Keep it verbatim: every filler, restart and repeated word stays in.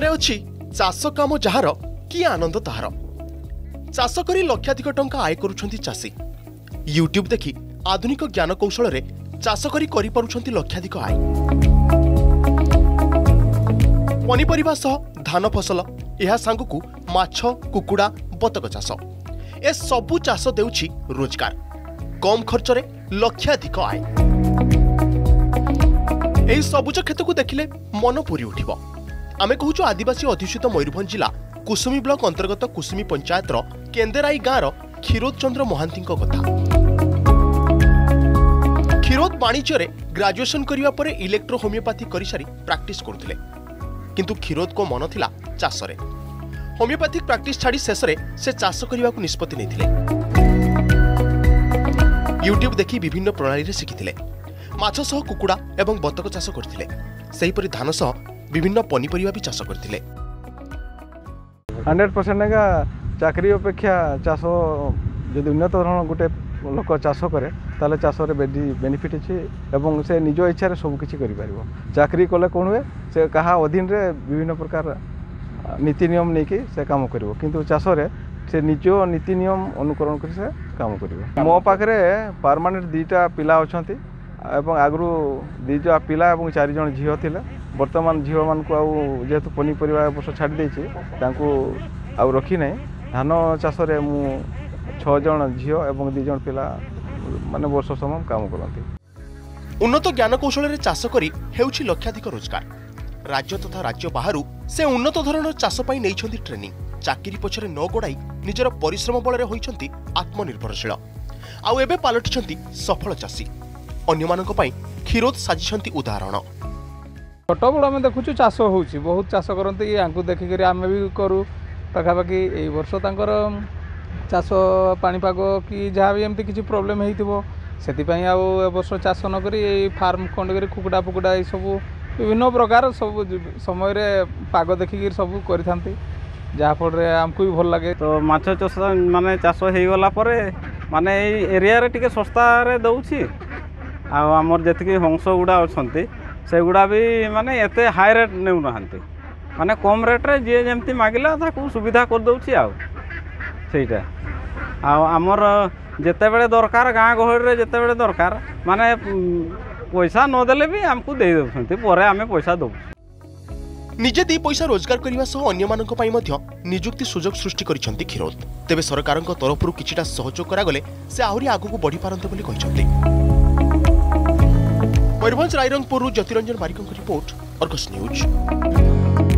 कथारे अच्छी चाष काम जार कि आनंद ताहार चाष करी लक्षाधिक टंका आय करुछंती चाषी यूट्यूब देखि आधुनिक ज्ञान कौशल रे चाष करी करि पारुछंती लक्षाधिक आय पनीपरिबा सह धान फसल एहा सांगकु माछ कुकुड़ा बतक चाष ए सबु चाष देउछि रोजगार कम खर्च रे लक्षाधिक आय एही सबुज क्षेत्र को देखिले मन पूरी उठिबो आमे कहूछु आदिवासी अध्युषित मयूरभंज जिला कुसुमी ब्लॉक अंतर्गत कुसुमी पंचायत रो केंदेराई गाँव क्षीरोद चंद्र महांती कथा क्षीरोद वाणिज्य रे ग्रेजुएशन करिवा परे इलेक्ट्रो होमियोपैथी करि सारी प्रैक्टिस करथिले किंतु क्षीरोद को मन थिला चाष रे होमियोपैथिक प्रैक्टिस छाड़ी शेष रे से चाष करिवा को निष्पत्ति नेथिले यूट्यूब देखि विभिन्न प्रणाली रे शिखिथिले माछ सह कुकुड़ा एवं बतक चाष करथिले सेही परि धान सह विभिन्न पनीपरिबा भी चाष करथिले हंड्रेड परसेंट का चाकरी अपेक्षा चाष जदि उन्नत धरण गोटे लोक चाष करे ताले चाष रे बेनिफिट अछि एवं से निज इच्छा रे सब किछि करि पारिबो चाकरी कले कोन हुए से कहा अधीन रे विभिन्न प्रकार नीति नियम नेकी से काम करिवो किंतु चाष रे से निज नीति नियम अनुकरण करि से काम करिवो मो पाखरे परमानेंट दीटा पिला अछंती एवं आगु दीज पिला एवं चार जन झील थिले वर्तमान झील मान को आउ जेहेतु पनीपरिबा वर्ष छाड़ी देछि तांको आउ रखी नै धान चाष रे मु छह जन झील एवं दि जन पिला माने वर्ष समय काम करंती उन्नत ज्ञान कौशल रे चाष करी हेउछि लक्षाधिक रोजगार राज्य तथा राज्य बाहरु से उन्नत धरणर चाष पई नैछंती ट्रेनिंग चाकरी पछरे न गोड़ाई निजर परिश्रम बल रे होइछंती आत्मनिर्भरशील आउ एबे पालटिछंती सफल चाषी अन्य मानक पई क्षीरोद साजिछंती उदाहरण छोट बड़ आम देखु चाष हो बहुत चाष करते आंकु देखिक आम भी करूँ पाखापाखि यही वर्ष तांकर चाष पाणीपाग कि जहाँ भी एमती किसी प्रोब्लेम हो से वर्ष चाष नक फार्म खंड कर कुकुड़ा फुकुड़ा ये सब विभिन्न प्रकार सब समय पाग देखिक सब करते जहाँफल आमको भी भल लगे तो माछ चाष माने चाष हो गला परे माने एरिया रे टिके सस्ता रे दउछि आमर जी हंस गुड़ा अच्छा से गुड़ा भी माने एते हाई रेट नेउ नहांती माने कम रेट रे जे जेमती मागिला ताकू सुविधा कर दउछि आ सेटा आ आमर जेते बेले दरकार गाँ गहर रे जेते बेले दरकार माने पैसा न देले भी हमकु दे दउछंती परे आमे पैसा दउ निजे दी पैसा रोजगार करने सह अन्य मानक पई मध्य नियुक्ति सुजोग सृष्टि करिसंती क्षीरोद तेबे सरकारक तरफरु किछिटा सहयोग करागले से आहुरी आगु बढ़ी पारंते बोली कहिसंती Mayurbhanj Rairangpur Jyotiranjan Barik report Argus news.